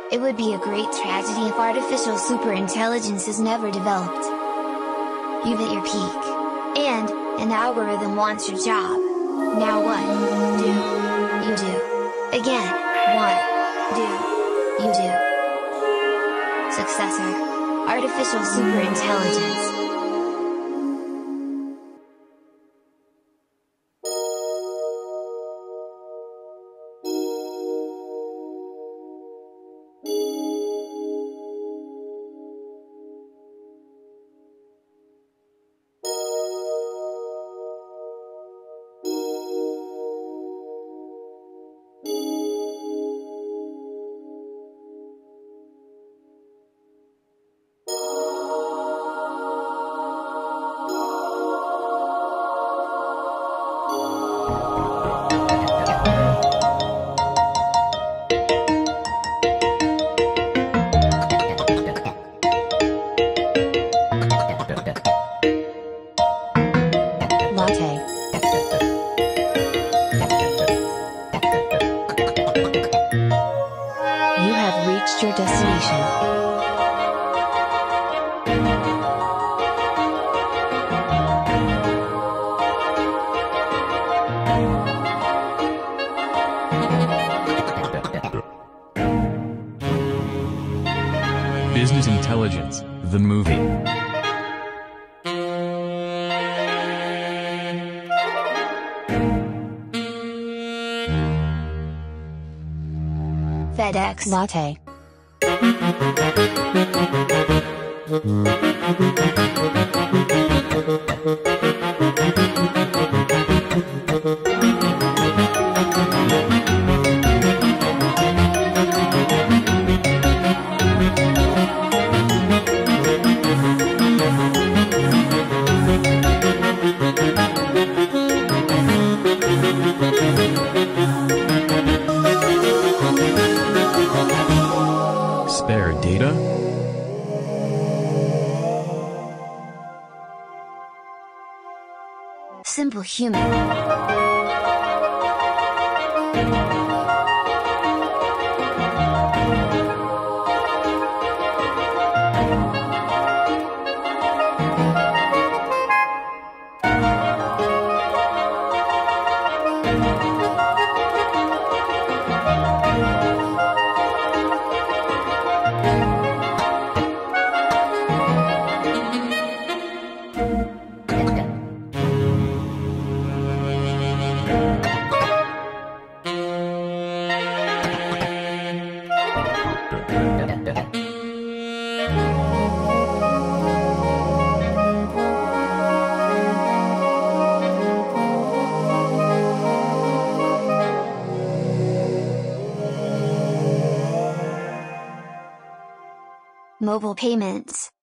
It would be a great tragedy if artificial superintelligence is never developed. You've hit your peak. And, an algorithm wants your job. Now what do you do? Again, what do you do? Successor: artificial superintelligence. Latte. You have reached your destination. Business Intelligence, the movie. FedEx. Latte. Spare data? Simple Human. Mobile payments.